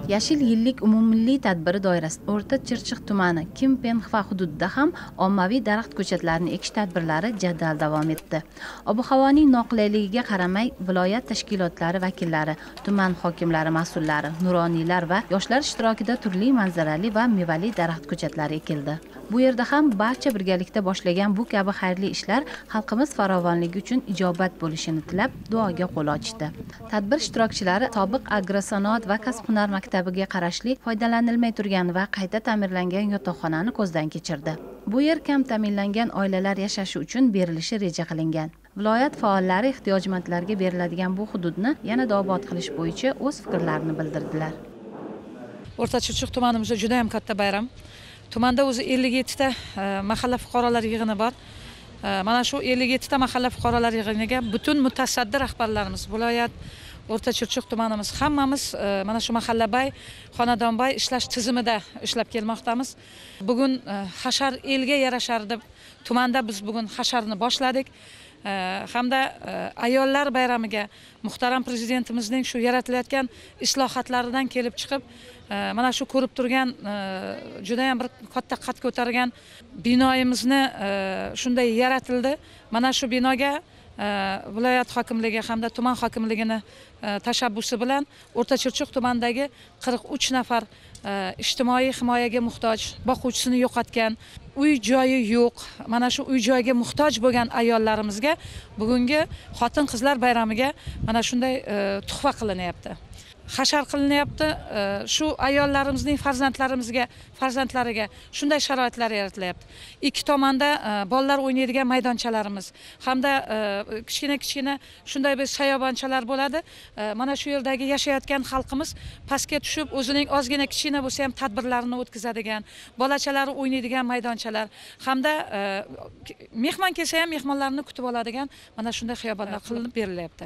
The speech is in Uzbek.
Yashil yillik umummilliy tadbiri doirasida O'rta Chirchiq tumani Kimpenxva hududida ham ommaviy daraxt ko'chatlarini ekish tadbirlari jadal davom etdi. Ob-havoning noqulayligiga qaramay, viloyat tashkilotlari vakillari, tuman hokimlari mas'ullari, nuroniylar va yoshlar ishtirokida turli manzarali va mevali daraxt ko'chatlari ekildi. Bu yerda ham barcha birgalikda boshlagan bu kabi xayrli ishlar xalqimiz farovonligi uchun ijobat bo'lishini tilab, duoga qo'l ochdi. Tadbir ishtirokchilari sobiq agrosanoat va kasb-hunar maktabiga qarashli foydalanilmay turgan va qayta ta'mirlangan yotoqxonani ko'zdan kechirdi. Bu yer kam ta'minlangan oilalar yashashi uchun berilishi reja qilingan. Viloyat faollari ehtiyojmandlarga beriladigan bu hududni yanada obod qilish bo'yicha o'z fikrlarini bildirdilar. O'rta Chirchiq tumanimizda juda ham katta bayram. Tumanda o'zi 57 ta mahalla fuqarolar yig'ini bor. Mana shu 57 ta mahalla fuqarolar yig'iniga butun mutasaddi rahbarlarimiz, viloyat, O'rta Chirchiq tumanimiz hammamiz mana shu mahallabay, xonadonbay ishlash tizimida ishlab kelmoqdamiz. Bugun hashar elga yarashar deb tumanda biz bugun hasharni boshladik. Hamda ayollar bayramiga muhtaram prezidentimizning shu yaratilayotgan islohotlaridan kelib chiqib, mana shu ko'rib turgan juda ham bir katta qad ko'targan binoyimizni shunday yaratildi. Mana shu binoga viloyat hokimligi hamda tuman hokimligini tashabbusi bilan O'rta Chirchiq tumanidagi 43 nafar ijtimoiy himoyaga muhtoj, boquvchisini yo'qotgan, uy joyi yo'q, mana shu uy joyiga muhtoj bo'lgan ayollarimizga bugungi xotin-qizlar bayramiga mana shunday tuhfa qilinyapti. Hashar qilinyapti. Shu ayollarimizning farzandlariga shunday sharoitlar yaratilyapti. Ikki tomonda bolalar o'ynaydigan maydonchalarimiz hamda kichkina shunday bir sayobonchalar bo'ladi. Mana shu yerdagi yashayotgan xalqimiz pastga tushib, o'zining ozgina kichkina bo'lsa ham tadbirlarini o'tkazadigan, bolachalari o'ynaydigan maydonchalar hamda mehmon kelsa ham mehmonlarni kutib oladigan mana shunday xiyobonlar qilinib berilyapti.